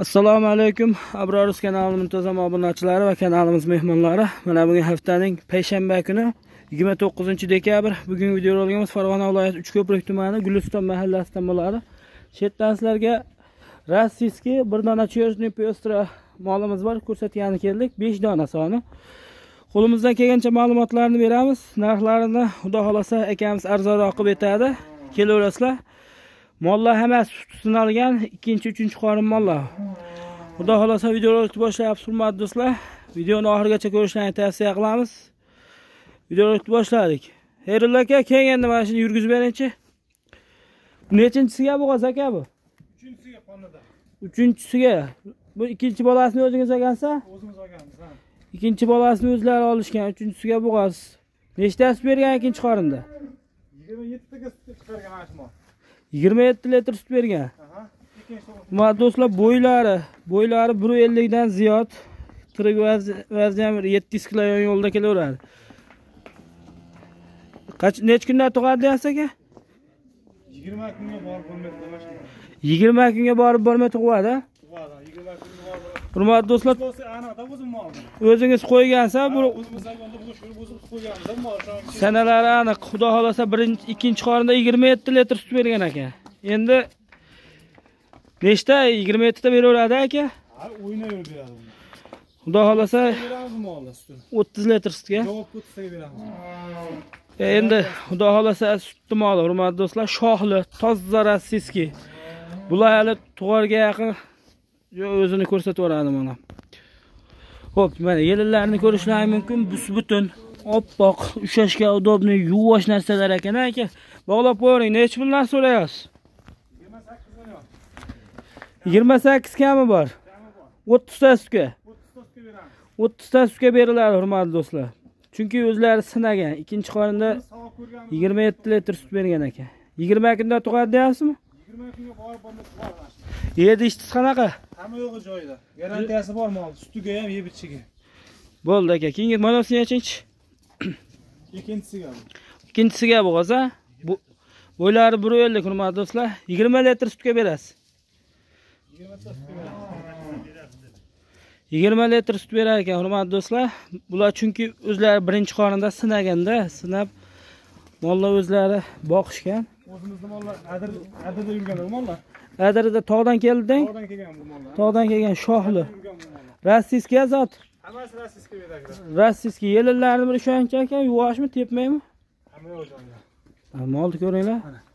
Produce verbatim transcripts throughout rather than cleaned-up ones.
Assalomu alaykum. Abrorus kanali muntazam obunachilari va kanalimiz mehmonlari. Mana bugun haftaning payshanba kuni yigirma to'qqizinchi dekabr. Bugun video roligimiz Farg'ona viloyati Uchko'prik tumani Guliston mahallasidan bo'ladi. Chetdan sizlarga rossiyskiy bir dona chiyojniy pestra molimiz bor. Ko'rsatgani keldik. besh dona soni. Qo'limizdan kelgancha ma'lumotlarni beramiz. Narxlarini xudo xolasa akamiz arzonroq qilib aytadi. Kelaverasizlar. Mollar hammasi sinalgan, ikkinchi, uchinchi qorin mollar. Xudo xolasa videolarni boshlayapmiz, hurmatli do'stlar. Videoni oxirigacha ko'rishlarini tavsiya qilamiz. Videolarni boshladik. Xayrullo aka, keyin endi mana shuni yurgizib beringchi. Nechinchisiga bo'g'az aka bu? Uchinchisiga xonada. Uchinchisiga. Bu ikkinchi bolasini o'zingiz olgansa? O'zimiz olganmiz, ha. Ikkinchi bolasini o'zlari olishgan, uchinchisiga bo'g'az. Nechtasi bergan ikkinchi qorinda? yigirma yetti ta sut chiqargan mana shu mol. yigirma yetti litr sut bergan. Aha. Ikkinchi Mana do'stlar, bo'ylari, bo'ylari bir ellik dan ziyod. Tirik vazni ham yetti yuz kilo yo'lda kelaveradi. Qach nech kundan tug'adi deysiz aka? yigirma kunga borib bo'lmaydi mashina. yigirma kunga borib bormay tug'adi, ha? Tug'adi, yigirma kunga borib. Hurmatli do'stlar, Aniqda o'zim molni. o'zingiz qo'ygansa, bu o'zimiz zamonda bu shuni o'zimiz qo'yganmiz, mol shuncha. sanalari aniq. Xudo xolasa birinchi, ikkinchi qorinda yigirma yetti litr sut bergan aka. Endi nechta yigirma yetti ta beraveradi aka? Ha, o'ynayver beradi buni. Xudo xolasa Beramiz molni sutini. o'ttiz litr sutga. Javob o'ttizga beramiz. Endi xudo xolasa sutni moli, hurmatli do'stlar, shohli, toza rossiyskiy. Bular hali tug'arga yaqin o'zini ko'rsatib beradi mana. Xo'p, mana yelinlarni ko'rishlaring mumkin. Bus-butun, oppoq, ushashga udobni, yuvosh narsalar ekan aka. Bog'lab qo'ying. Nech pullar so'rayapsiz? yigirma sakkiz million. yigirma sakkiz kami bor. Kami bor. o'ttiz ta sutga. o'ttiz taga beramiz. o'ttiz ta sutga beriladi, hurmatli do'stlar. Chunki o'zlari sinagan. Ikkinchi qorinda Savob ko'rganmiz. yigirma yetti litr sut bergan ekan. yigirma kunda tug'adi deyapsizmi? yigirma kunga borib bo'lmaydi, tug'adi. Yedi ishsiz qanaqa? Hamma yo'g'i joyida. Garantiyasi bor mol, sutiga ham, yeb ichiga. Bo'ldi aka. Keyingi monosini nechinchi? Ikkinchisiga bu. Ikkinchisiga bo'g'az, ha? Bu bo'ylari bir ellik, hurmatli do'stlar. yigirma litr sutga berasiz. yigirma ta sutga beramiz. yigirma litr sut berar ekan, hurmatli do'stlar. Bular chunki o'zlari birinchi qorinda sinaganda, sinab mollar o'zlari boqishgan. O'zimizning mollar adir adirda yurganlar mollar. Adirda tog'dan kelding? Tog'dan kelgan bu mollar. Tog'dan kelgan shohli. Yurgan bu mollar. Rossiyskiy azot. Hammasi rossiyskiy beradilar. Rossiyskiy yelinlarni bir shuncha ekan, yuvoshmi, tepmaymi? Hamma yo'q joyida. Ha, molni ko'ringlar.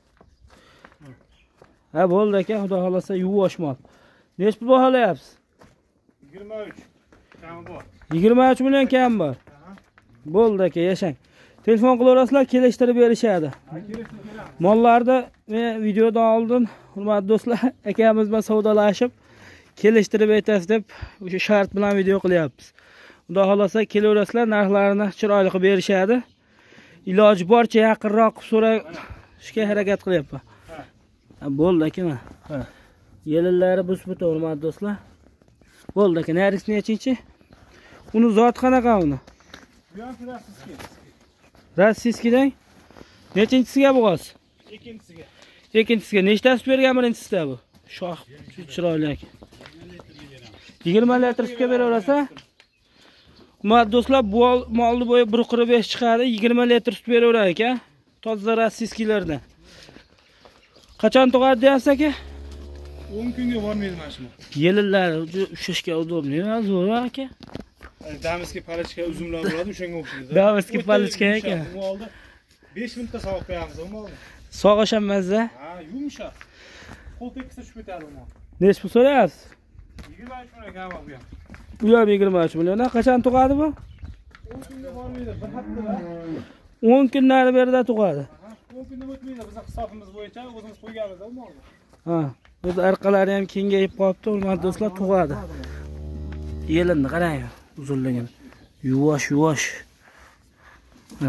Ha, bo'ldi aka, xudo xolasa yuvosh mol. Nech pul baholayapsiz? yigirma uch. Kami bor. yigirma uch million kam bor. Bo'ldi aka, yashang. Telefon qilaverasizlar, kelishtirib berishadi. Mollarda men videodan oldin, hurmatli do'stlar, akamiz bilan savdolashib, kelishtirib aytasiz deb o'sha shart bilan video qilyapmiz. Xudo xolasa kelaverasizlar, narxlarini chiroyli qilib berishadi. Iloji boricha yaqinroq qilib so'rashga harakat qilyapman. Ha, bo'ldi aka. Ha. Yelinlari bus-buta, hurmatli do'stlar. Bo'ldi aka, narxi nechinchi? Uni zot qanaqa uni? Bu ham rossiyskiy. Rossiyskiydan nechinchisiga bo'g'az? Ikkinchisiga. Ikkinchisiga nechtasi bergan birinchisida bu? Shoh chiroyli aka. yigirma litr sutga beraverasa, hurmatli do'stlar, bu molni bo'yi bir qirq besh chiqadi, yigirma litr sut beraverar ekan. Toza rossiyskiylardan. Qachon tug'adi deyapsiz aka? o'n kunga bormaydi mana shu mol. Yelinlar ushashga udobni, zo'r aka. Damiskiy palichka uzumlar bo'ladi, o'shanga o'xshaydi. Damiskiy palichka ekan. Bu oldi besh minutda savob qo'yamiz u molni. Sog'ashamazda. Ha, yumshoq. Qo'l tekkizsa tushib ketadi u mol. Nech pul so'rayapsiz? yigirma uch million kami bu ham. Bu ham yigirma uch million. Qachon tug'adi bu? o'n kunga bormaydi, bir haftada. o'n kunlar berida tug'adi. Ha, o'n kunda o'tmaydi. Bizning hisobimiz bo'yicha o'zimiz qo'yganmiz u molni. Ha, o'z orqalari ham kengayib qolibdi, hurmatli do'stlar, tug'adi. Yelinni qarang, uzunligini. Yuvosh, yuvosh. Ha.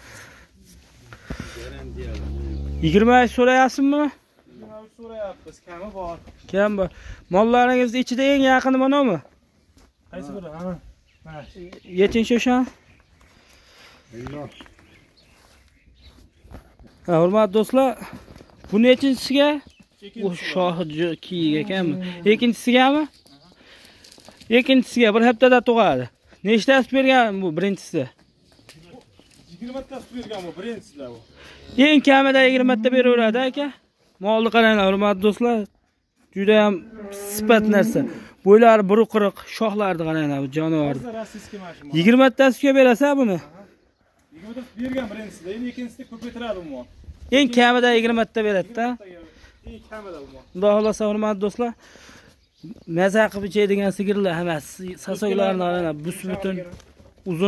yigirma uch so'rayapsizmi? yigirma uch so'rayapmiz, kami bor. Kam bor. Mollaringizni ichida eng yaqini manami? Qaysi biri? Ha. Mana. Yechinchi o'sha? Ha, hurmatli do'stlar, bu nechinchisiga? Bu shohi kiyiga ekanmi? Ikkinchisigami? Ikkinchisiga bir haftada tug'adi. Nechtasi bergan bu birinchisi? yigirma ta sut bergan bu birinchisilar bu. Eng kamida yigirma ta beraveradi aka. Molni qaranglar, hurmatli do'stlar. Juda ham sifat narsa. Bo'ylari buruq-quruq, shoxlarni qaranglar bu jonivorni. yigirma tasiga berasa buni? yigirma ta bergan birinchisida, endi ikkinchisida ko'paytiradi bu mol. Eng kamida yigirma ta beradi-da. Eng kamida bu mol. Xudo xolasa hurmatli do'stlar. Maza qilib ichadigan sigirlar hammasi sasoqlarni qaranglar, bus-butun, uzun.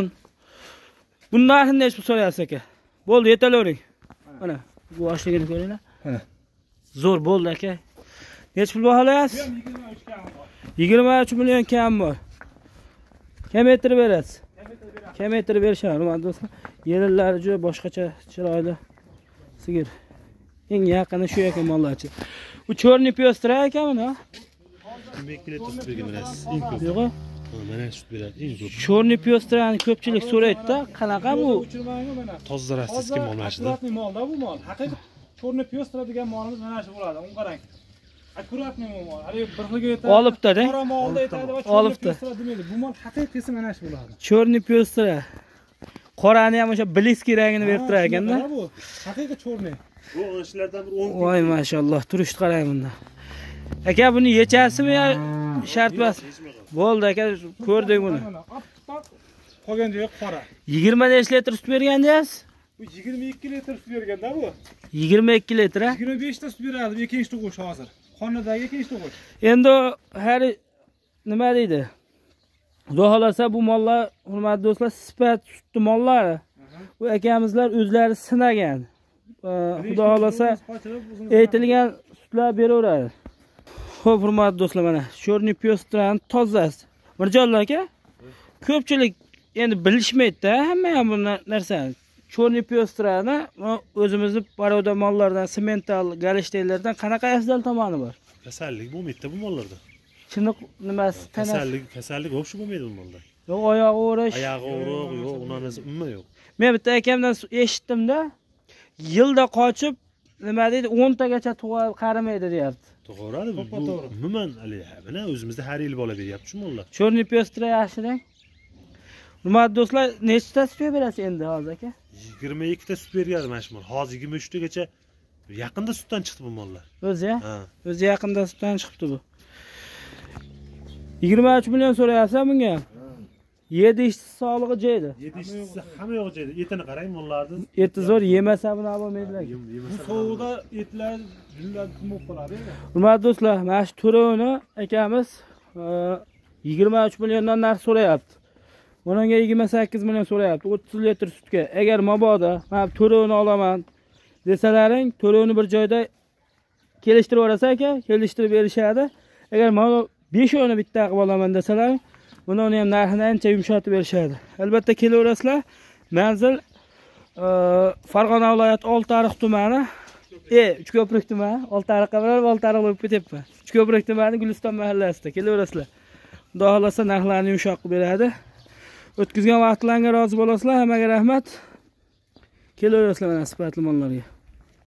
Bundan narxini nechta so'rayapsiz aka? Bo'ldi, yetalavering. Mana bu ochligini ko'ringlar. Mana. Zo'r bo'ldi aka. Nech pul baholayapsiz? yigirma uch million kam bor. Kamaytirib berasiz. Kamaytirib berishadi, hurmatli do'stlar. Yelillari juda boshqacha chiroyli sigir. Eng yaqini shu ekan mollarchi. Bu cho'rni piyostra ekanmi, ha? yigirma ikki litr sut bergan emas. Eng ko'p. Yo'q. Mana sut beradi, eng ko'p. Cho'rni piyostrani ko'pchilik so'raydi-da, qanaqa bu? Uchirmaymi mana? Toza rossiyskiy mol mana shu. Akkuratniy molda bu mol. Haqiqiy cho'rni piyostra degan molimiz mana shu bo'ladi. Uni qarang. Akkuratniy mol. Hali bir xilga aytadi. Olibdi-da. Qora molda aytadi va Olibdi. piyostra demaydi. Bu mol haqiqiysi mana shu bo'ladi. Cho'rni piyostra. Qorani ham o'sha bliski rangini berib turar ekanda. Bu haqiqiy cho'rni. Bu o'shalardan bir o'n. Voy mashalloh, turishni qarang bunda. Aka buni yechasimi yo shart emas? Bo'ldi aka, ko'rdik buni. Qolgan joyi qora. yigirma besh litr sut bergan deysiz? Bu yigirma ikki litr sut berganda bu. yigirma ikki litr. yigirma besh ta sut beradi, bu ikkinchi tug'ish hozir. Qonidagi ikkinchi tug'ish. Endi har nima deydi? Xudo xolasa bu mollar, hurmatli do'stlar, sifat sutli mollar. Bu akamizlar o'zlari sinagan. Xudo xolasa aytilgan sutlar beraveradi. Xo'p, hurmatli do'stlar, mana cho'rni piyostrani tozasi. Mirjonlar aka, ko'pchilik endi bilishmaydi-da, hamma ham bu narsani. Cho'rni piyostrani o'zimizning paroda mollardan, semental, galishteklardan qanaqa afzal tomoni bor? Kasallik bo'lmaydi-da bu mollarda. Chiniq nimasi? Kasallik, kasallik yo'q, shu bo'lmaydi bu molda. Yo'q, oyog'i o'rish. Oyog'i o'roq, yo'q, unanasi umuman yo'q. Men bitta akamdan eshitdim-da, yilda qochib, nima deydi, o'n tagacha tug'ib qarimaydi deyapti. To'g'ri, bu umuman hali mana o'zimizda har yil bola beryapti shu mollar. Cho'rni piyostra yaxshiroq. Hurmatli do'stlar, nechta sut berasiz endi hozir aka? yigirma ikki ta sut bergan mana shu mol. Hozir yigirma uch tagacha yaqinda sutdan chiqdi bu mollar. O'zi, ha? O'zi yaqinda sutdan chiqibdi bu. yigirma uch million so'rayapsiz bunga? yedi ishchi sog'lig'i joyida. yedi ishchisi hamma yo'q joyida. Etini qarang mollarni. Eti zo'r, yemasa buni olmaydilar. Bu sovuqda etlar jumlar qimib qoladi. Hurmatli do'stlar, mana shu to'rovni akamiz yigirma uch milliondan narx so'rayapti. Bunga yigirma sakkiz million so'rayapti. o'ttiz litr sutga. Agar mabodo men to'rovni olaman desalaring, to'rovni bir joyda kelishtirib olsa aka, kelishtirib berishadi. Agar mana besh o'ni bitta qilib olaman desalar, buni ham narxini ancha yumshatib berishadi. Albatta kelaverasizlar. Manzil Farg'ona viloyati Oltiariq tumani, e Uchko'prik tumani, Oltiariqqa bilan Oltiariq bo'lib ketyapman. Uchko'prik tumani Guliston mahallasida kelaverasizlar. Xudo xolasa narxlarni yumshoq qilib beradi. O'tkazgan vaqtlaringizga rozi bo'lasizlar. Hammaga rahmat. Kelaverasizlar mana sifatli mollarga.